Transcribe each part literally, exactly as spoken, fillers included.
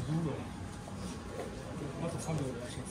あとさんびょうお願いします。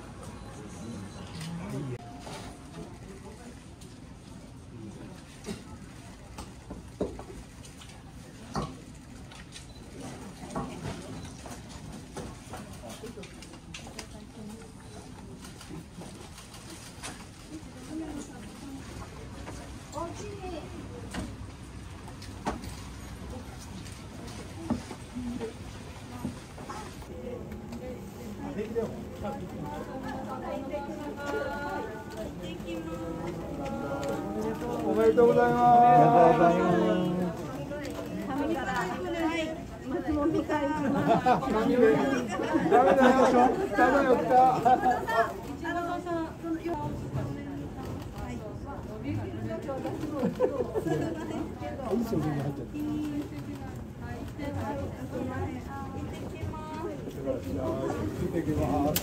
おめでとうございます。 ありがとうございます。 ダメだよ。ダメよ来た。いい商品が入っちゃった。行ってきます。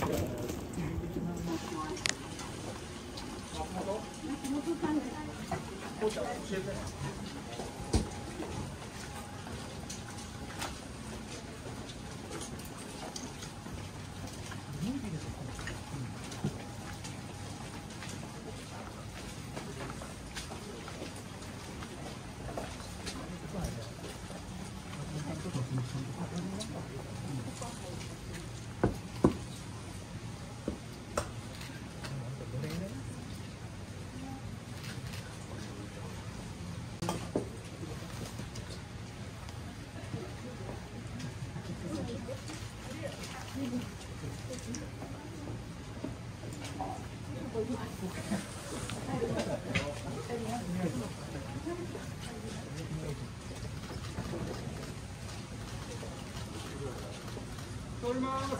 通ります。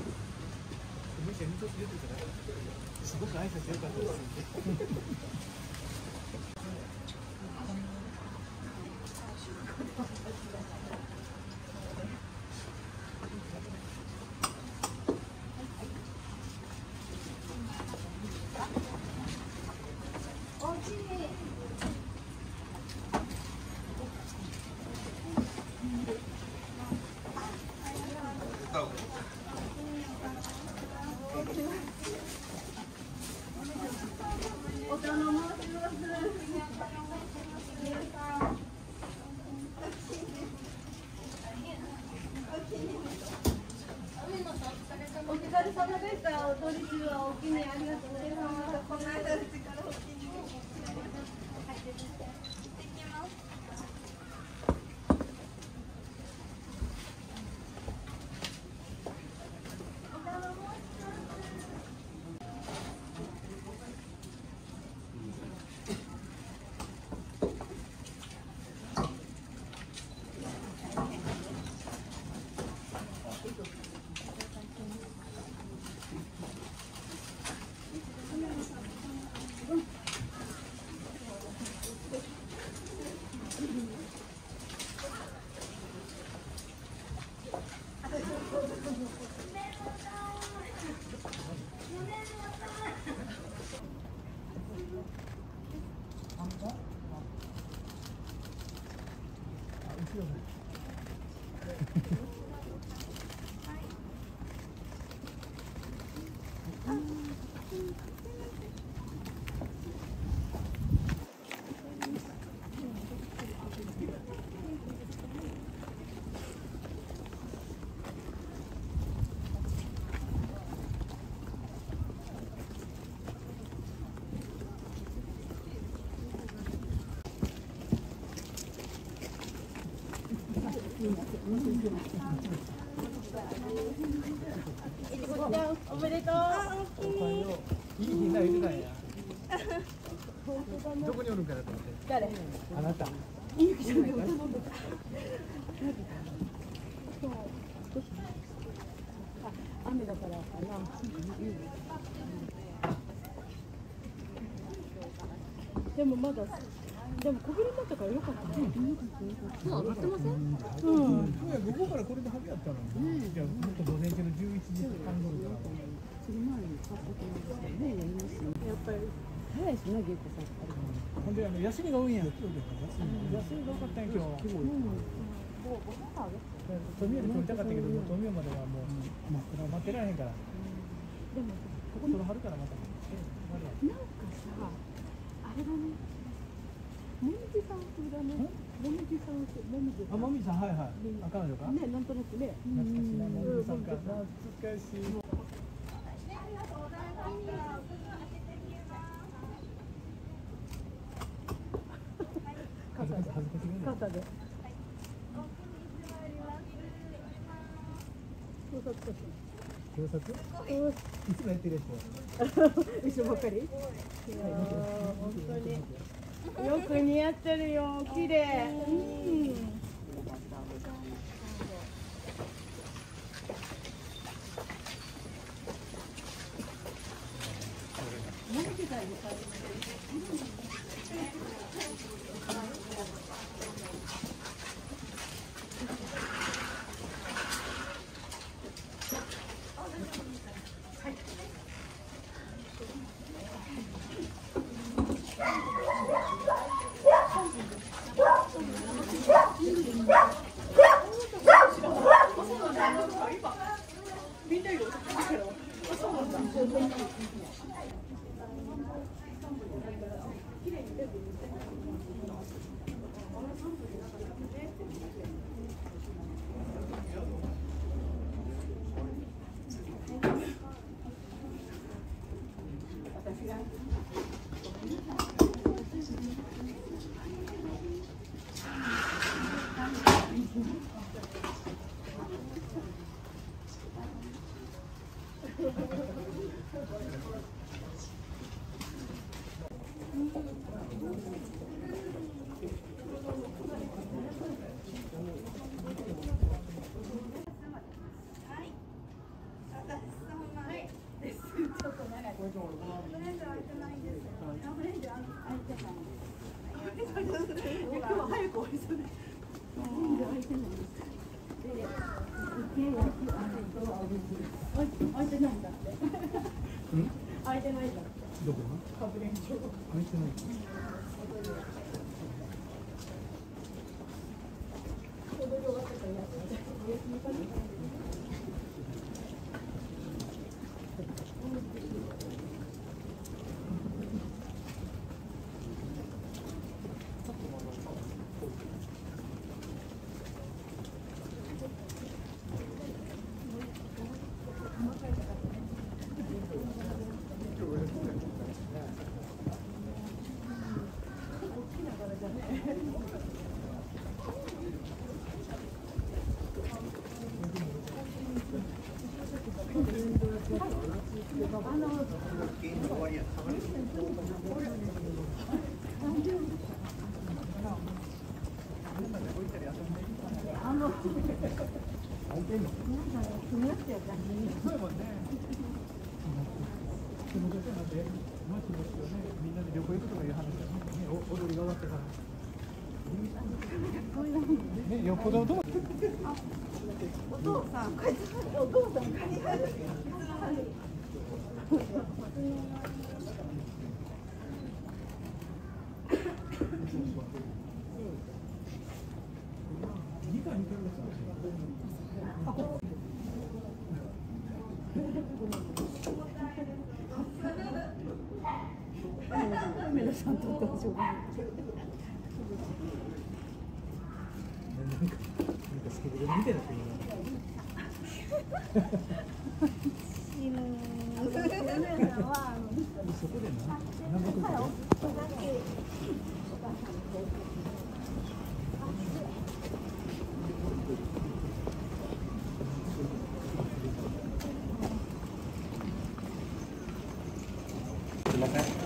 すごく挨拶良かったです。 お疲れ様でした。お取り中はお気にありがとうございます。この間うちからお気に入り。はい、行ってきます。おめでとう。 いいみんな言ってたんや。どこにおるんかなと思って。 誰？ あなた。 ゆきちゃんが頼んでた。雨だからかな。でもまだ。でも小ぶりだったから良かったね。そう、上がってません？うん。 午後からこれでハゲやったのに。じゃあもっと午前中のじゅういちじはん頃から。 その前に買ったと思うんですよね。やりますよ。やっぱり早いしな、ゲットさん。 ほんであの休みが多いんや。休みが多かったんや今日。うん。 富美で撮りたかったけど、もう富美まではもう待ってられへんから。 でもここ撮るはるからまた。 なんかさ、あれだね。もみじさん風だね。もみじさん風、もみじさん。 あ、もみじさん、はいはい。あ、彼女か。 ね、なんとなくね。 懐かしいな、もみじさんか。懐かしい。恥ずかしい、恥ずかしい。 肩で。盗撮写真。 警察？いつもやってるやつ。 一緒ばっかり。本当に。よく似合ってるよ、綺麗。うん。 どこが？開いてない。みんなで旅行行くとかいう話だね。踊りが終わってから。ね、よっぽどどう。 お父さん、こいつお父さん借りはる。 皆さんとってほしい。 なんか、なんかスケベみたいな人いるな。そこでな、何百個で。すみません。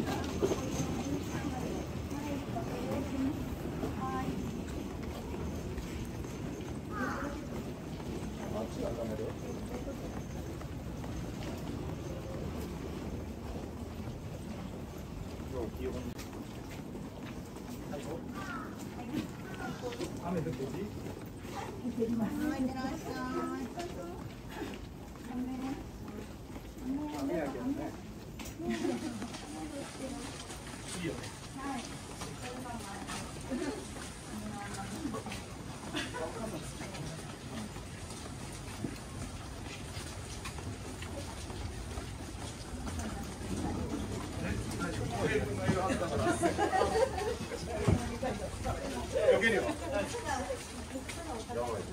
雨どこで？雨やけどね。いいよね。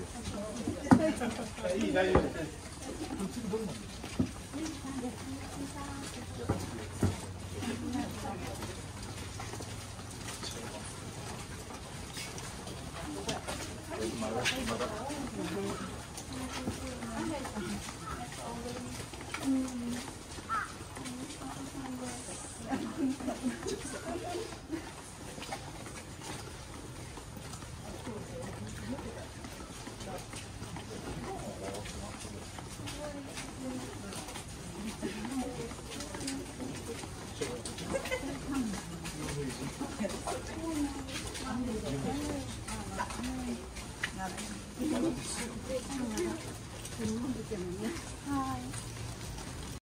いい大丈夫です。 日本でもね。